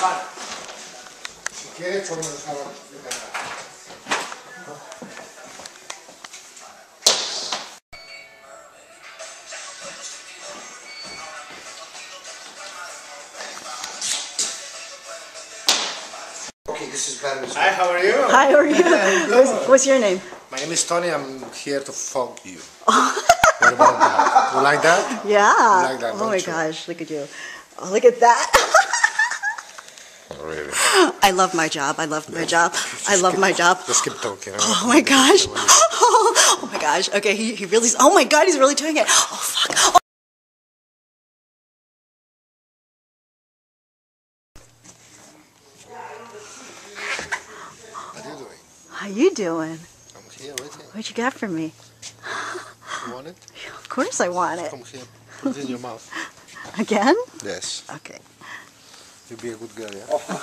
Si quieres, ponemos ahora. Okay, this is better. Hi, how are you? Hi, how are you? What's your name? My name is Tony. I'm here to fuck you. What about that? You like that? Yeah. You like that, oh don't my you? gosh, look at you. Oh, look at that. Oh, really? I love my job. I love my job. I love my job. Just keep talking. Oh my gosh. Oh my gosh. Okay, he really, oh my god, he's really doing it. Oh fuck. Oh. What are you doing? How you doing? I'm here waiting. What you got for me? You want it? Of course I want it. Come here. Put it in your mouth. Again? Yes. Okay. You be a good girl, yeah?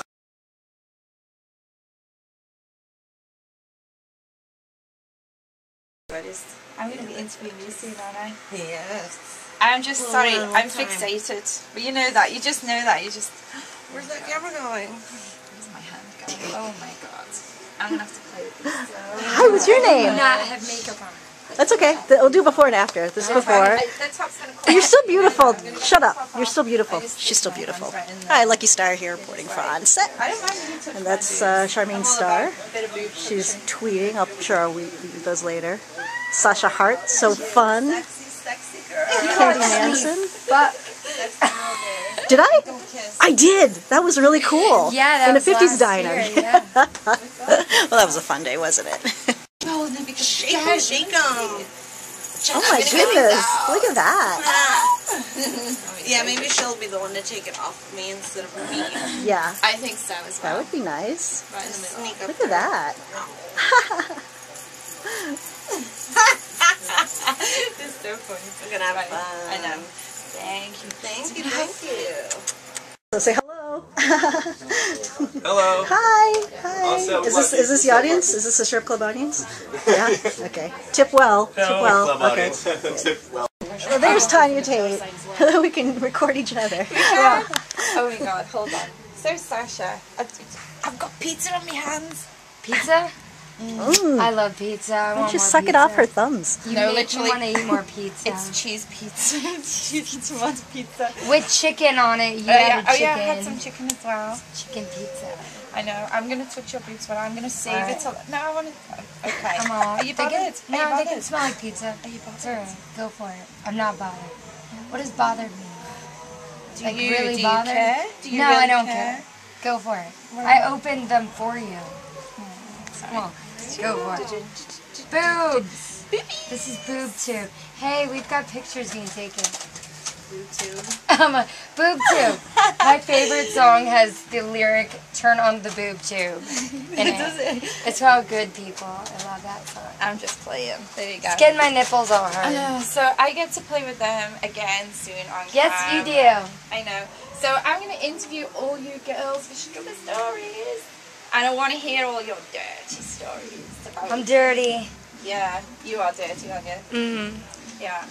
I'm going to be interviewing you soon, aren't I? Yes. I'm just sorry, I'm fixated. But you know that, you just know that, you just... Where's that camera going? Where's my hand going? Oh my god. I'm going to have to play with this. Hi, what's your name? Not have makeup on. That's okay. We'll do before and after. This is before. The top's kind of cool. You're still beautiful. Shut up. You're still beautiful. She's still beautiful. Hi, Lucky Starr here reporting for On Set. I don't mind if you touch And that's my Charmaine boobs. Starr. A bit of boob She's touching. tweeting. I'm sure I'll read those later. Sasha Hart, so fun. Sexy girl. Candy Manson. But Did I? I did. That was really cool. Yeah, that in a was 50s last diner. year, yeah. Well, that was a fun day, wasn't it? no, then because Shake 'em, shake 'em. Oh my goodness! Look at that. Yeah, maybe she'll be the one to take it off of me instead of me. Yeah, I think so as that well. would be nice. Right in the middle. Sneak up Look at that. It's so funny. We're gonna have fun. I know. Thank you. Thank you, thank you. So say hello. Hello. Hi. Hi. Also, Is this the audience? Is this the strip club audience? Yeah. Okay. Tip well. Tip well. Okay. Well, there's Tanya Tate. We can record each other. Yeah. Oh my god, hold on. So Sasha, I've got pizza on my hands. Pizza? I love pizza. I Why don't want you more suck it pizza. off her thumbs? You No, make literally. me want to eat more pizza. It's cheese pizza. Cheese tomato pizza. With chicken on it. You Yeah. added Oh chicken. yeah, I had some chicken as well. Chicken pizza. I know. I'm gonna touch your boobs, but I'm gonna save it till. No, I want to. Okay. Come on. Are you bothered? No, Are you they bothered? can smell like pizza. Are you bothered? Sure, go for it. I'm not bothered. What does bothered mean? Do Like you, really do bothered? You care? Do you No, really I don't care. care. Go for it. I opened them for you. Come on, go for it. Boobs! This is boob tube. Hey, we've got pictures being taken. Boob tube. Boob tube. My favorite song has the lyric, turn on the boob tube in it. It's about good people. I love that song. I'm just playing. There you go. It's getting my nipples all hard. So I get to play with them again soon on Yes, cam. you do. I know. So I'm going to interview all you girls for Sugar Stories. And I want to hear all your dirty stories. About I'm dirty. Yeah, you are dirty, aren't you? Mm-hmm. Yeah.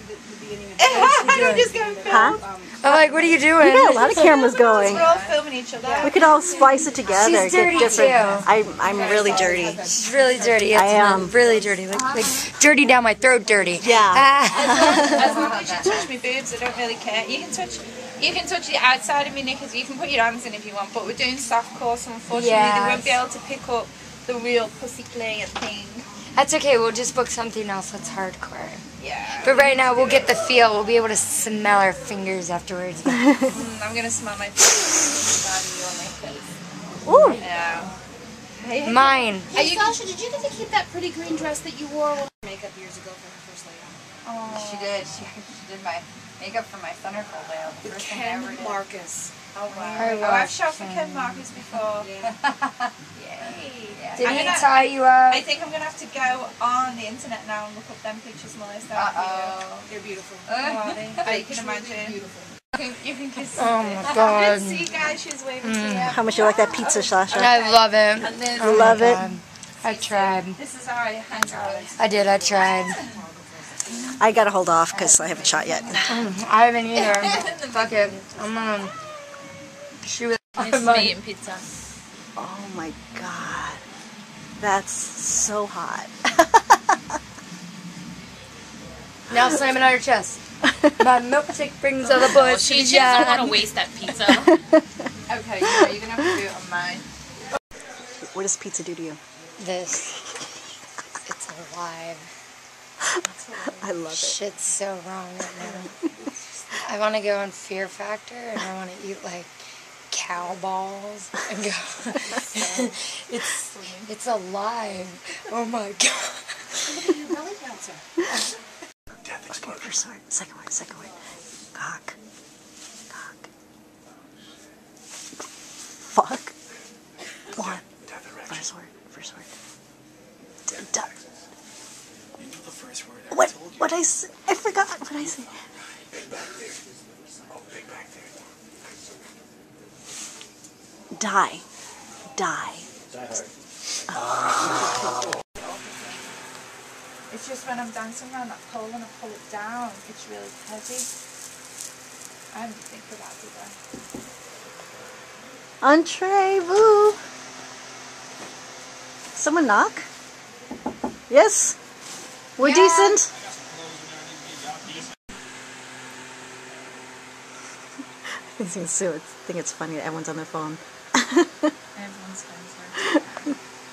I'm just going to film. Huh? I'm like, what are you doing? We got a lot of cameras going. We're all filming each other. We could all splice it together. She's dirty, get different. too. I'm really dirty. She's really dirty. I am. really dirty. Like dirty down my throat dirty. Yeah. As long as you touch me boobs, I don't really care. You can touch the outside of me knickers. You can put your hands in if you want, but we're doing softcore, so unfortunately they won't be able to pick up the real pussy play and thing. That's okay. We'll just book something else that's hardcore. Yeah. But right now, we'll get the feel. We'll be able to smell our fingers afterwards. I'm gonna smell my body on my face. Ooh. Yeah. Mine. Hey, Sasha, did you get to keep that pretty green dress that you wore with makeup years ago for her first layout? Oh. She did. She did my makeup for my centerfold layout. The first thing I ever did. Marcus. Oh wow. I Oh, I've shot for Ken Marcus before. Yeah. Yay. Did I'm he gonna- tie you up? I think I'm gonna have to go on the internet now and look up them pictures, Melissa. They're beautiful. Oh, you can imagine. Beautiful. You can kiss Oh my god. See, guys, she's waving to you. How much you like that pizza, Sasha? I love it. And then I love it. I tried. this is how I hang out. I did. I tried. I gotta hold off because I haven't shot yet. I haven't either. Fuck it. I'm gonna shoot it. This is me eating pizza. Oh my god. That's so hot. Now slam it on your chest. My milkshake brings all the boys to She the doesn't want to yard. waste that pizza. Okay, you're gonna have to do it on mine. What does pizza do to you? This. It's alive. I love it. Shit's so wrong right now. I want to go on Fear Factor and I want to eat like cow balls and go. it's alive. Oh my god. Belly dancer. Okay, first word. Second word. Cock. Fuck. One. First word. You know the first word. What I say? I forgot what I say. Big back there. Oh, big back there. Die. It's just when I'm dancing around that pole and I pull it down, it's really heavy. I didn't think about it though. Entrez-vous. Someone knock? Yes? We're decent? I think it's funny that everyone's on their phone. Everyone's friends.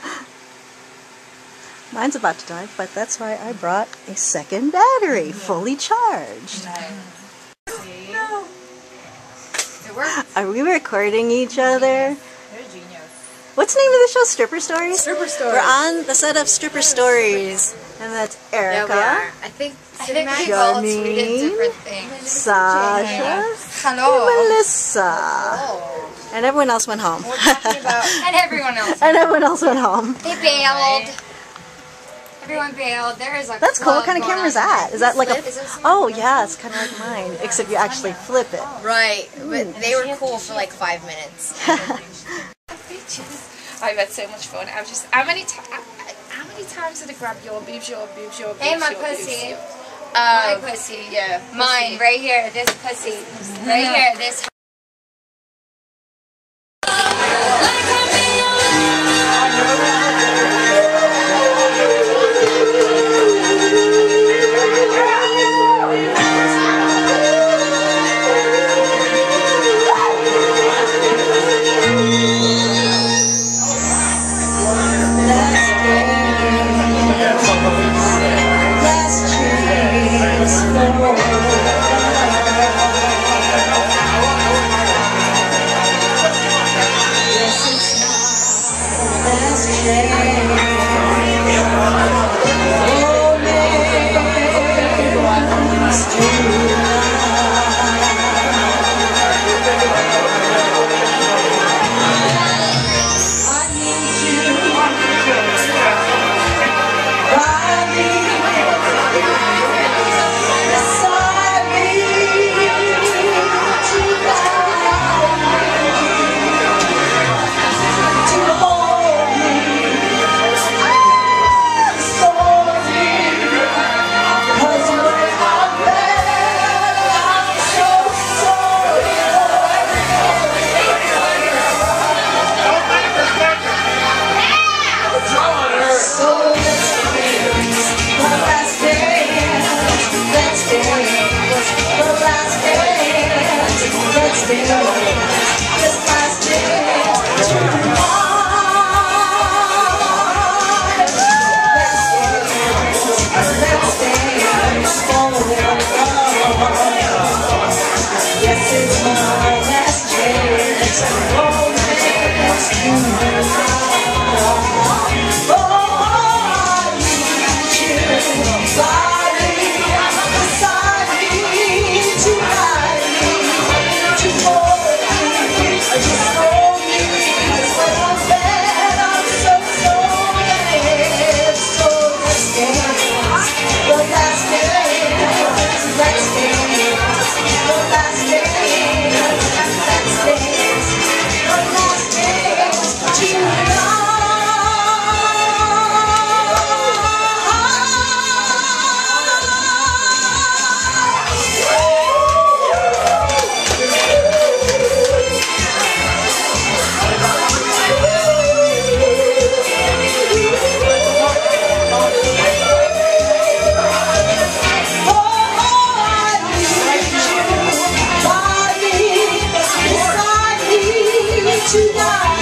Mine's about to die, but that's why I brought a second battery, fully charged. No. It worked. Are we recording each other? They're genius. What's the name of the show? Stripper Stories? Stripper Stories. We're on the set of Stripper Stories. And that's Erica. Yeah, we are. I think we've all Johnny, tweeted different things. Sasha, Hello. and Melissa. Oh. And everyone else went home. We're talking about... And everyone else. And everyone else went home. They bailed. Everyone bailed. There is a That's cool. What kind of club camera is going on. that? Is that like a... Is this Oh, yeah, it's kind of like mine. Except you actually flip it. Right, but they were cool for like 5 minutes. I had so much fun. I was just how many times did I grab your boobs, Hey, my your pussy. boobs? My pussy. Yeah, Mine, right here. This pussy. Right here. This. tonight.